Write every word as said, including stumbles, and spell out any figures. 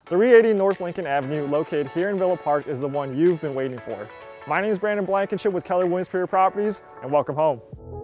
three eighty North Lincoln Avenue, located here in Villa Park, is the one you've been waiting for. My name is Brandon Blankenship with Keller Properties, and welcome home.